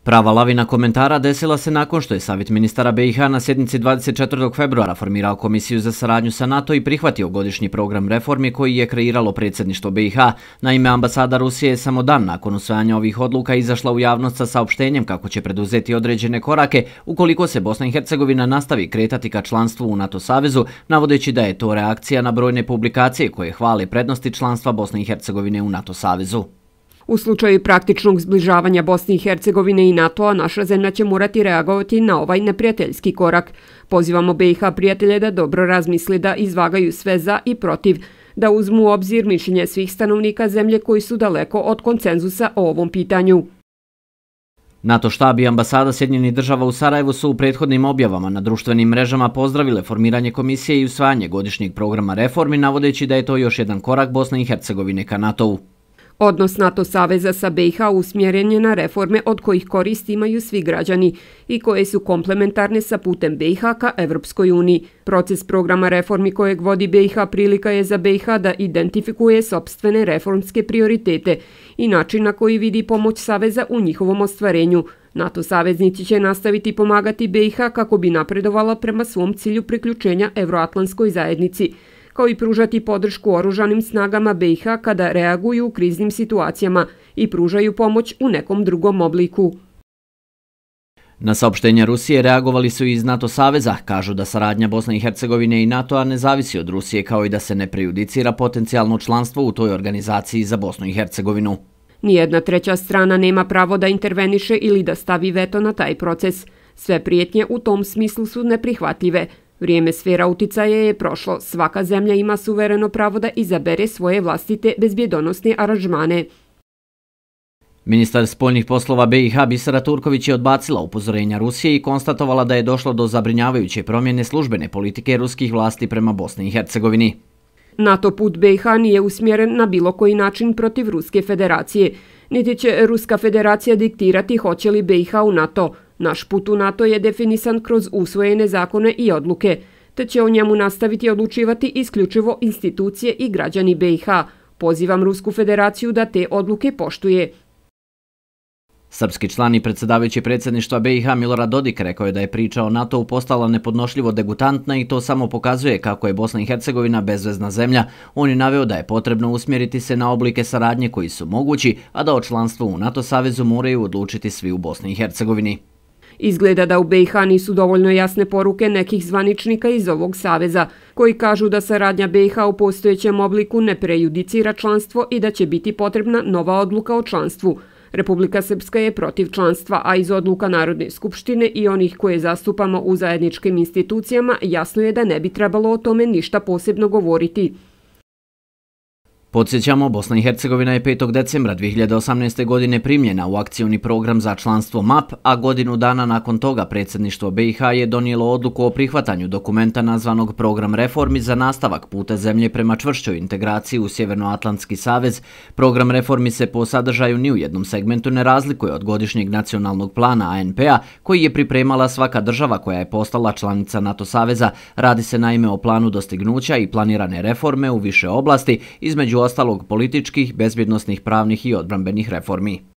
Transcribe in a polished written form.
Prava lavina komentara desila se nakon što je Savjet ministara BiH na sjednici 24. februara formirao Komisiju za saradnju sa NATO i prihvatio godišnji program reformi koji je kreiralo predsjedništvo BiH. Naime, ambasada Rusije je samo dan nakon usvajanja ovih odluka izašla u javnost sa saopštenjem kako će preduzeti određene korake ukoliko se Bosna i Hercegovina nastavi kretati ka članstvu u NATO savezu, navodeći da je to reakcija na brojne publikacije koje hvale prednosti članstva Bosne i Hercegovine u NATO savezu. U slučaju praktičnog zbližavanja Bosne i Hercegovine i NATO-a, naša zemlja će morati reagovati na ovaj neprijateljski korak. Pozivamo BiH prijatelje da dobro razmisli, da izvagaju sve za i protiv, da uzmu u obzir mišljenje svih stanovnika zemlje koji su daleko od konsenzusa o ovom pitanju. NATO štab i ambasada Sjedinjenih država u Sarajevu su u prethodnim objavama na društvenim mrežama pozdravile formiranje komisije i usvajanje godišnjeg programa reformi, navodeći da je to još jedan korak Bosne i Hercegovine ka NATO-u. Odnos NATO saveza sa BiH usmjeren je na reforme od kojih koristi imaju svi građani i koje su komplementarne sa putem BiH ka Evropskoj uniji. Proces programa reformi kojeg vodi BiH prilika je za BiH da identifikuje sopstvene reformske prioritete i način na koji vidi pomoć saveza u njihovom ostvarenju. NATO saveznici će nastaviti pomagati BiH kako bi napredovala prema svom cilju priključenja Evroatlantskoj zajednici, kao i pružati podršku oružanim snagama BiH kada reaguju u kriznim situacijama i pružaju pomoć u nekom drugom obliku. Na saopštenja Rusije reagovali su i iz NATO saveza, kažu da saradnja Bosne i Hercegovine i NATO-a ne zavisi od Rusije, kao i da se ne prejudicira potencijalno članstvo u toj organizaciji za Bosnu i Hercegovinu. Nijedna treća strana nema pravo da interveniše ili da stavi veto na taj proces. Sve prijetnje u tom smislu su neprihvatljive. Vrijeme sfera uticaja je prošlo. Svaka zemlja ima suvereno pravo da izabere svoje vlastite bezbjedonosne aranžmane. Ministar spoljnih poslova BiH Bisera Turković je odbacila upozorenja Rusije i konstatovala da je došlo do zabrinjavajuće promjene službene politike ruskih vlasti prema Bosni i Hercegovini. NATO put BiH nije usmjeren na bilo koji način protiv Ruske federacije, niti će Ruska federacija diktirati hoće li BiH u NATO. Naš put u NATO je definisan kroz usvojene zakone i odluke, te će o njemu nastaviti odlučivati isključivo institucije i građani BiH. Pozivam Rusku federaciju da te odluke poštuje. Srpski član i predsjedavajući predsjedništva BiH Milorad Dodik rekao je da je priča o NATO-u postala nepodnošljivo degutantna i to samo pokazuje kako je Bosna i Hercegovina bezvezna zemlja. On je naveo da je potrebno usmjeriti se na oblike saradnje koji su mogući, a da o članstvu u NATO savezu moraju odlučiti svi u Bosni i Hercegovini. Izgleda da u BiH nisu dovoljno jasne poruke nekih zvaničnika iz ovog saveza, koji kažu da saradnja BiH u postojećem obliku ne prejudicira članstvo i da će biti potrebna nova odluka o članstvu. Republika Srpska je protiv članstva, a iz odluka Narodne skupštine i onih koje zastupamo u zajedničkim institucijama jasno je da ne bi trebalo o tome ništa posebno govoriti. Podsjećamo, Bosna i Hercegovina je 5. decembra 2018. godine primljena u akcioni program za članstvo MAP, a godinu dana nakon toga predsjedništvo BiH je donijelo odluku o prihvatanju dokumenta nazvanog Program reformi za nastavak puta zemlje prema čvršćoj integraciji u Sjevernoatlantski savez. Program reformi se po sadržaju ni u jednom segmentu ne razlikuje od godišnjeg nacionalnog plana ANP-a koji je pripremala svaka država koja je postala članica NATO saveza. Radi se naime o planu dostignuća i planirane reforme u više oblasti, između ostalog političkih, bezbjednosnih, pravnih i odbrambenih reformi.